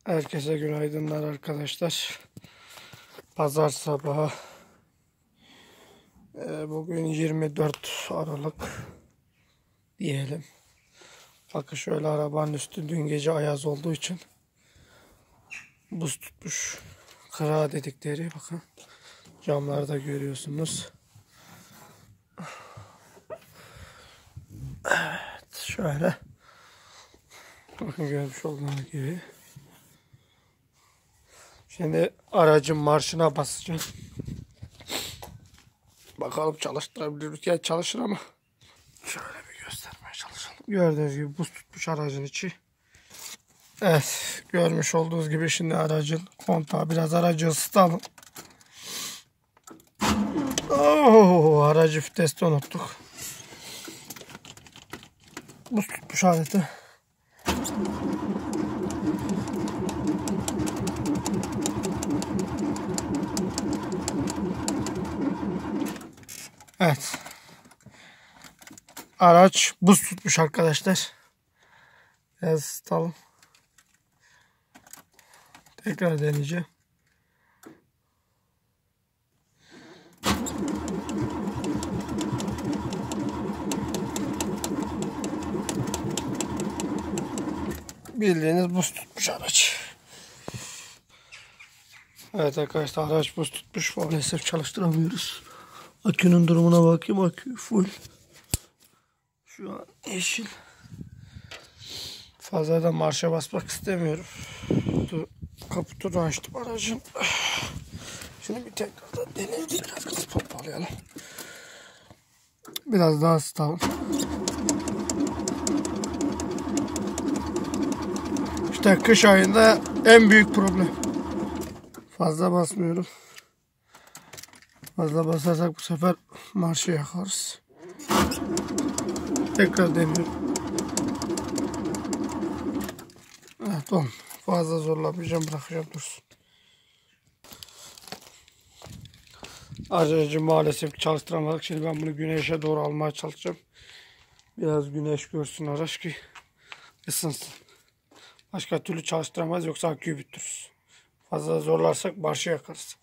Herkese günaydınlar arkadaşlar. Pazar sabahı. Bugün 24 Aralık diyelim. Bakın şöyle arabanın üstü dün gece ayaz olduğu için buz tutmuş. Kıra dedikleri bakın. Camlarda görüyorsunuz. Evet şöyle. Bakın görmüş olduğunuz gibi. Şimdi aracın marşına basacağım. Bakalım çalıştırabilir miyiz? Yani çalışır ama şöyle bir göstermeye çalışalım. Gördüğünüz gibi buz tutmuş aracın içi. Evet, görmüş olduğunuz gibi şimdi aracın kontağı, biraz aracı ısıtalım. Aracı viteste unuttuk. Buz tutmuş aleti. Evet. Araç buz tutmuş arkadaşlar. Biraz ısıtalım. Tekrar deneyeceğim. Bildiğiniz buz tutmuş araç. Evet arkadaşlar, araç buz tutmuş. Maalesef çalıştıramıyoruz. Akünün durumuna bakayım. Akü full. Şu an yeşil. Fazla da marşa basmak istemiyorum. Kaputunu açtım aracın. Şimdi bir tekrardan deneyelim. Biraz toparlayalım. Biraz daha ısıtalım. İşte kış ayında en büyük problem. Fazla basmıyorum. Fazla basarsak bu sefer marşı yakarız. Tekrar deniyorum. Evet, oğlum. Fazla zorlamayacağım, bırakacağım dursun. Aracı maalesef çalıştıramadık. Şimdi ben bunu güneşe doğru almaya çalışacağım. Biraz güneş görsün araç ki ısınsın. Başka türlü çalıştıramayız, yoksa aküyü bitiririz. Fazla zorlarsak marşı yakarız.